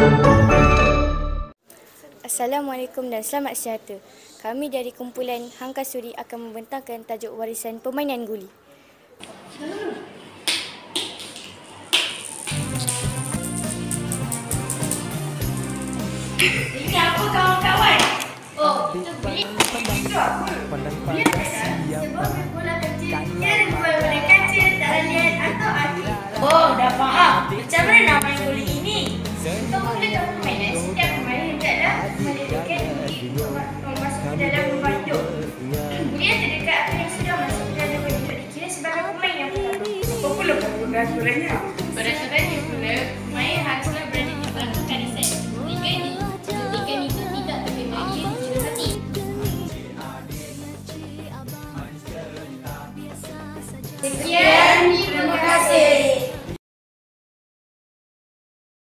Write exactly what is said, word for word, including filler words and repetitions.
Assalamualaikum dan selamat sejahtera. Kami dari kumpulan Hang Kasuri akan membentangkan tajuk warisan permainan guli. Ini apa kawan-kawan? Oh, itu beli. Itu apa? Dia tak ada. Sebab bola kecil. Dia ada bola kecil, tak ada lihat atau hati. Oh, dah faham. Macam mana nak main guli ini? Kita mulakan permainan. Setiap pemain hendaklah melirikan guli masuk ke dalam banduk. Guli yang terdekat yang sudah masuk ke dalam banduk dikira sebagai pemain yang pertama. Apa pula peraturannya?